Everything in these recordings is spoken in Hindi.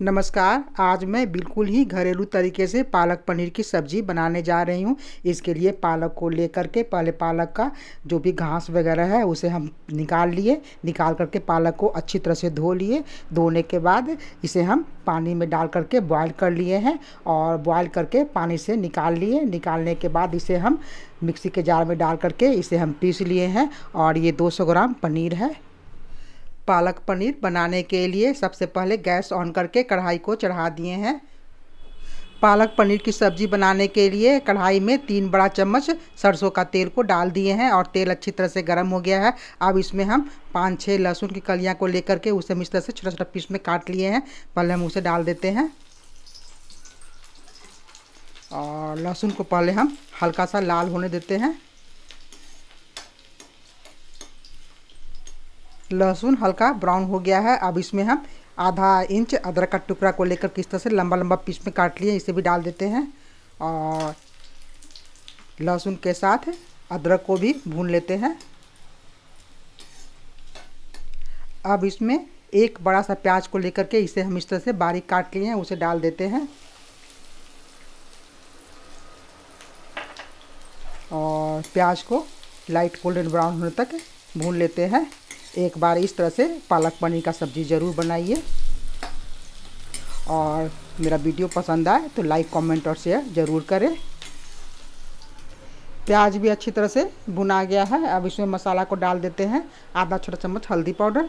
नमस्कार। आज मैं बिल्कुल ही घरेलू तरीके से पालक पनीर की सब्ज़ी बनाने जा रही हूँ। इसके लिए पालक को लेकर के पहले पालक का जो भी घास वगैरह है उसे हम निकाल करके पालक को अच्छी तरह से धो लिए। धोने के बाद इसे हम पानी में डाल करके बॉयल कर लिए हैं और बॉयल करके पानी से निकाल लिए। निकालने के बाद इसे हम मिक्सी के जार में डाल करके इसे हम पीस लिए हैं और ये 200 ग्राम पनीर है। पालक पनीर बनाने के लिए सबसे पहले गैस ऑन करके कढ़ाई को चढ़ा दिए हैं। पालक पनीर की सब्ज़ी बनाने के लिए कढ़ाई में 3 बड़ा चम्मच सरसों का तेल को डाल दिए हैं और तेल अच्छी तरह से गर्म हो गया है। अब इसमें हम 5-6 लहसुन की कलियां को लेकर के उसे इस तरह से छोटा छोटा पीस में काट लिए हैं। पहले हम उसे डाल देते हैं और लहसुन को पहले हम हल्का सा लाल होने देते हैं। लहसुन हल्का ब्राउन हो गया है। अब इसमें हम आधा इंच अदरक का टुकड़ा को लेकर किस तरह से लंबा लंबा पीस में काट लिए, इसे भी डाल देते हैं और लहसुन के साथ अदरक को भी भून लेते हैं। अब इसमें एक बड़ा सा प्याज को लेकर के इसे हम इस तरह से बारीक काट लिए हैं, उसे डाल देते हैं और प्याज को लाइट गोल्डन ब्राउन होने तक भून लेते हैं। एक बार इस तरह से पालक पनीर का सब्ज़ी ज़रूर बनाइए और मेरा वीडियो पसंद आए तो लाइक कमेंट और शेयर ज़रूर करें। प्याज भी अच्छी तरह से भुना गया है। अब इसमें मसाला को डाल देते हैं। आधा छोटा चम्मच हल्दी पाउडर,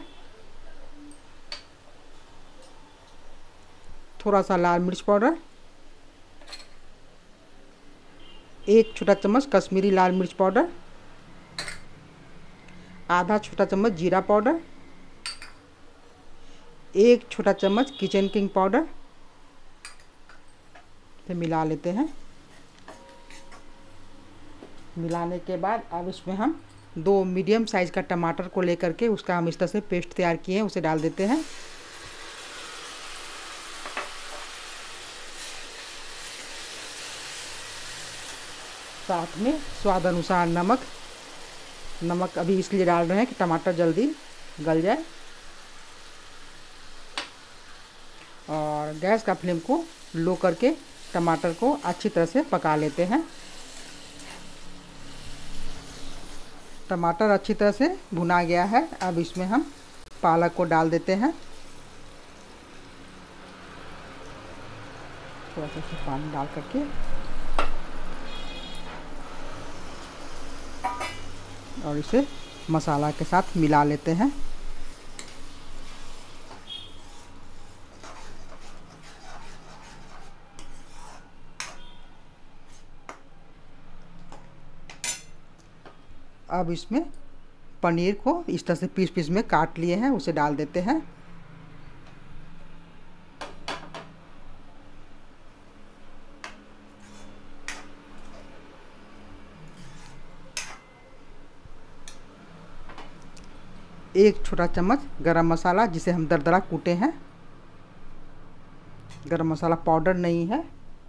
थोड़ा सा लाल मिर्च पाउडर, 1 छोटा चम्मच कश्मीरी लाल मिर्च पाउडर, आधा छोटा चम्मच जीरा पाउडर, 1 छोटा चम्मच किचन किंग पाउडर से मिला लेते हैं। मिलाने के बाद अब इसमें हम 2 मीडियम साइज़ का टमाटर को लेकर के उसका हम इस तरह से पेस्ट तैयार किए हैं, उसे डाल देते हैं। साथ में स्वाद अनुसार नमक अभी इसलिए डाल रहे हैं कि टमाटर जल्दी गल जाए और गैस का फ्लेम को लो करके टमाटर को अच्छी तरह से पका लेते हैं। टमाटर अच्छी तरह से भुना गया है। अब इसमें हम पालक को डाल देते हैं। थोड़ा सा पानी डाल करके और इसे मसाला के साथ मिला लेते हैं। अब इसमें पनीर को इस तरह से पीस में काट लिए हैं, उसे डाल देते हैं। एक छोटा चम्मच गरम मसाला, जिसे हम दरदरा कूटे हैं, गरम मसाला पाउडर नहीं है,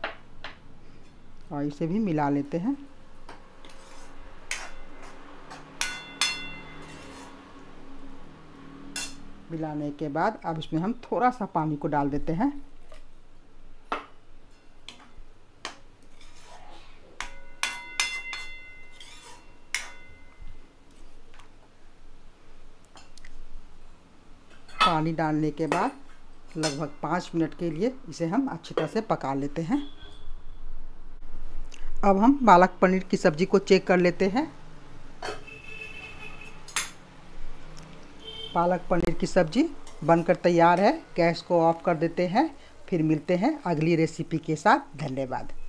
और इसे भी मिला लेते हैं। मिलाने के बाद अब इसमें हम थोड़ा सा पानी को डाल देते हैं। पानी डालने के बाद लगभग 5 मिनट के लिए इसे हम अच्छी तरह से पका लेते हैं। अब हम पालक पनीर की सब्ज़ी को चेक कर लेते हैं। पालक पनीर की सब्ज़ी बनकर तैयार है। गैस को ऑफ कर देते हैं। फिर मिलते हैं अगली रेसिपी के साथ। धन्यवाद।